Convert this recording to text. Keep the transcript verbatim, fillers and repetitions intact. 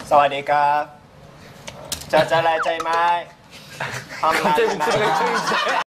สวัสดีครับจะจะอะไรใจไหมทำอะไร